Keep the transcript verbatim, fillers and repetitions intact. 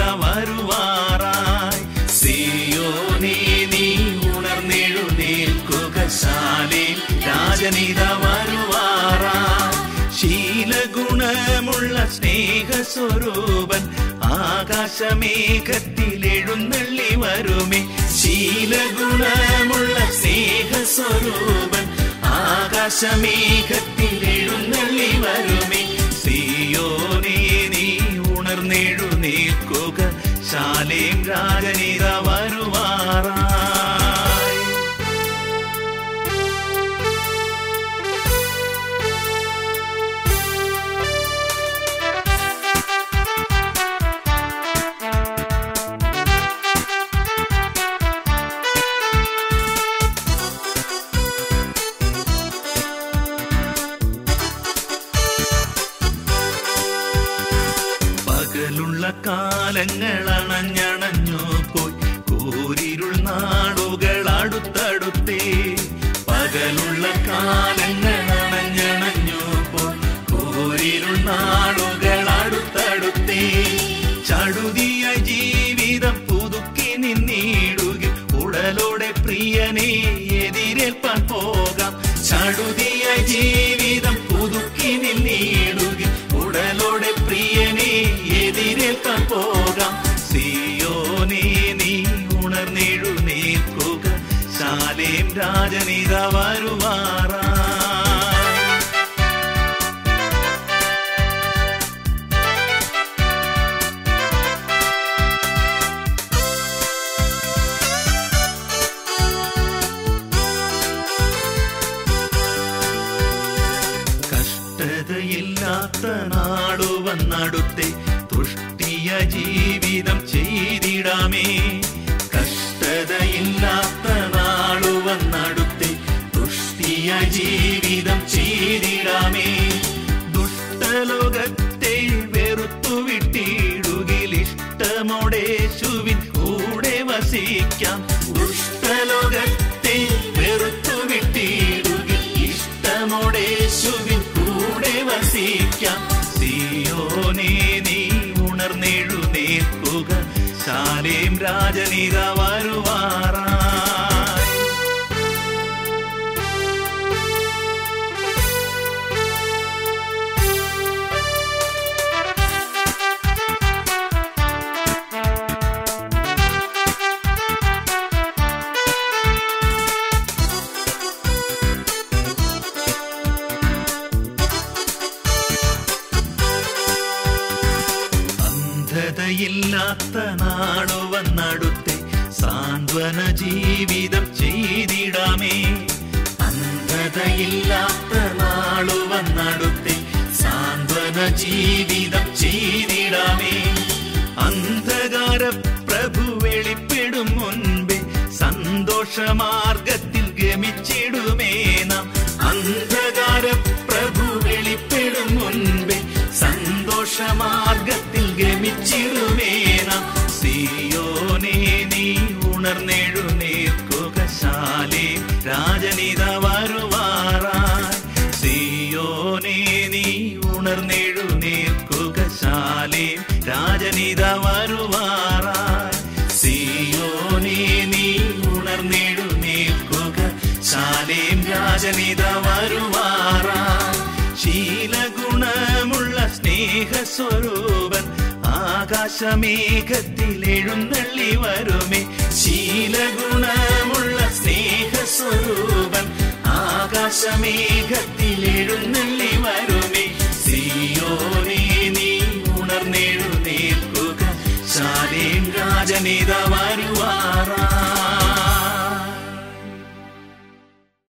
വരുവാറായി. സിയോനേ നീ ഉണർന്നെഴുന്നേൽക്കുക, ശാലേം രാജനിത വരുവാറായി. ശീലഗുണമുള്ള സ്നേഹസ്വരൂപൻ ആകാശമേഘത്തിൽ എഴുന്നള്ളി വരുമേ. ശീലഗുണമുള്ള സ്നേഹസ്വരൂപൻ ആകാശമേഘത്തിൽ എഴുന്നള്ളി വരുമേ. സിയോനേ നീ ഉണർന്നെഴുന്നേൽക്കുക, ശാലേം രാജനിത വരുവാറായി. പകലുള്ള കാലങ്ങൾ അണഞ്ഞണഞ്ഞു പോയി, കൂരിരുൾ നാളുകൾ അടുത്തടുത്തേ. പകലുള്ള കാലങ്ങൾ അണഞ്ഞണഞ്ഞു പോയി, കൂരിരുൾ നാളുകൾ അടുത്തടുത്തേ. ചടുതിയ ജീവിതം പുതുക്കി നിന്നിടുക, ഉടലോടെ പ്രിയനെ എതിരേൽപ്പാൻ പോകാം. ചടുതിയ ജീവിതം പുതുക്കി നിന്നിടുക, ഉടലോടെ പ്രിയനെ എതിരേൽക്കാൻ പോകാം. സിയോനേ നീ ഉണർന്നെഴുന്നേൽക്കുക, ശാലേം രാജനിത വരുവാറായി. കഷ്ടതയില്ലാത്ത നാടു വന്നടുത്തേ, തുഷ്ടിയ ജീവിതം ചെയ്തിടാമേ. കഷ്ടതയില്ലാത്ത നാടു വന്നടുത്തേ, തുഷ്ടിയ ജീവിതം ചെയ്തിടാമേ. ദുഷ്ടലോകത്തെ വെറുത്തുവിട്ടിടുകിൽ ഇഷ്ടമോടേശുവിൻ കൂടെ വസിക്കാം. ദുഷ്ടലോകത്തെ വെറുത്തുവിട്ടിടുകിൽ ഇഷ്ടമോടേശുവിൻ കൂടെ വസിക്കാം. സിയോനേ നീ ഉണർന്നെഴുന്നേൽക്കുക, ശാലേം രാജനിത വരുവാറായി. അന്ധതയില്ലാത്ത നാടു വന്നടുത്തേ, സാന്ത്വന ജീവിതം ചെയ്തിടാമേ. അന്ധതയില്ലാത്ത നാടു വന്നടുത്തേ, സാന്ത്വന ജീവിതം ചെയ്തിടാമേ. അന്ധകാര പ്രഭു വെളിപ്പെടും മുൻപേ, സന്തോഷമാർഗത്തിൽ ഗമിച്ചിടുമേ നാം. അന്ധകാര പ്രഭു വെളിപ്പെടും മുൻപേ, സന്തോഷമാർഗത്തിൽ ഗമിച്ചിടുമേ നാം. സിയോനേ നീ ഉണർന്നെഴുന്നേൽക്കുക, ശാലേം രാജനിത വരുവാറായി. സിയോനേ നീ ഉണർന്നെഴുന്നേൽക്കുക, ശാലേം രാജനിത വരുവാറായി. സിയോനേ നീ ഉണർന്നെഴുന്നേൽക്കുക, ശാലേം രാജനിത വരുവാറായി. ശീലഗുണമുള്ള സ്നേഹസ്വരൂപൻ ആകാശമേഘത്തിൽ എഴുന്നള്ളി വരുമേ. ശീലഗുണമുള്ള സ്നേഹസ്വരൂപൻ ആകാശമേഘത്തിൽ എഴുന്നള്ളി വരുമേ. സിയോനേ നീ ഉണർന്നെഴുന്നേൽക്കുക, ശാലേം രാജനിത